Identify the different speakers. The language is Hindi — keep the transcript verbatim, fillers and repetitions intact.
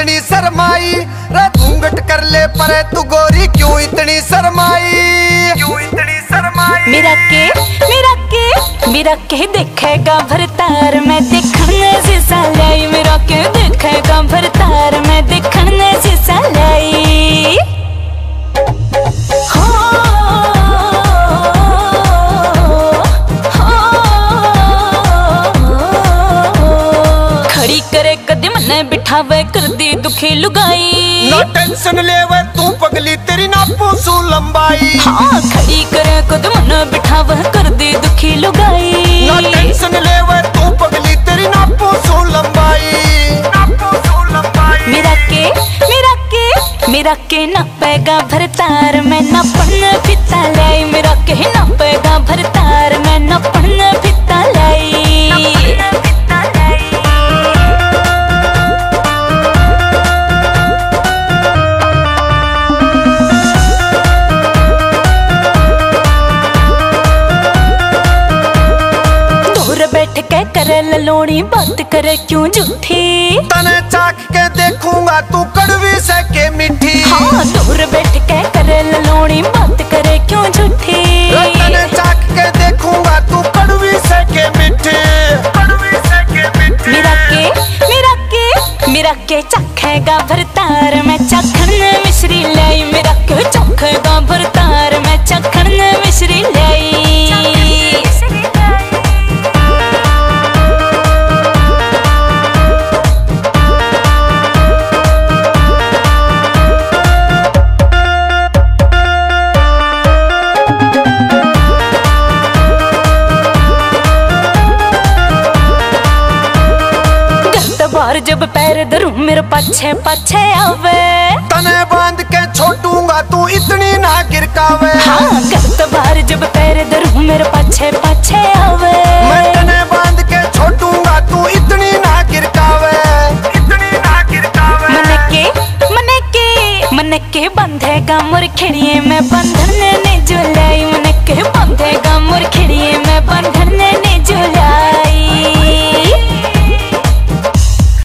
Speaker 1: इतनी शर्माई रे घूंघट कर ले परे तू गोरी क्यों इतनी शर्माई क्यों इतनी शर्माई।
Speaker 2: मेरा के मेरा के मेरा के देखेगा भरतार मैं देखने से सालाई। मेरा के देखेगा भरतार मैं देखने से सालाई। खड़ी करे कदम ने बिठावे कर दी दुखी लुगाई।
Speaker 1: ना टेंशन लेवे तू पगली तेरी ना पूछू लंबाई।
Speaker 2: हाँ खड़ी करे कदम ने बिठावे कर दी दुखी लुगाई।
Speaker 1: ना टेंशन लेवे तू पगली तेरी ना पूछू लंबाई ना पूछू लंबाई।
Speaker 2: मेरा के मेरा के मेरा के ना पेगा भरतार मैं ना पढ़ने फिता लाई। मेरा के ना पेगा भरतार मैं ना पढ़ने फिता लाई। बैठ के करे ललोड़ी बात करे क्यों झूठी।
Speaker 1: तने चाख के देखूंगा तू कड़वी से के मीठी।
Speaker 2: हाँ दूर बैठ के करे ललोड़ी बात करे क्यों झूठी।
Speaker 1: तने चाख के देखूंगा तू कड़वी से के मीठी कड़वी से के मीठी।
Speaker 2: मेरा के मेरा के मेरा के चखेगा भरतार मैं चखन मिश्री लाई। मेरा के चखेगा भरतार मैं चखन मिश्री लाई। बार जब पैर धरूं मेरे पछे पछे आवे।
Speaker 1: तने बांध के छोटूंगा तू इतनी ना गिरकावे।
Speaker 2: हाँ गलत बार जब पैर धरूं मेरे पछे पछे आवे।
Speaker 1: मैं तने बांध के छोटूंगा तू इतनी ना गिरकावे इतनी ना गिरकावे।
Speaker 2: मन के मन के मन के बंधेगा मोर खिड़िए में बंधन ने झुलाई। मन के बंधेगा मोर खिड़िए में बंधन ने झुलाई।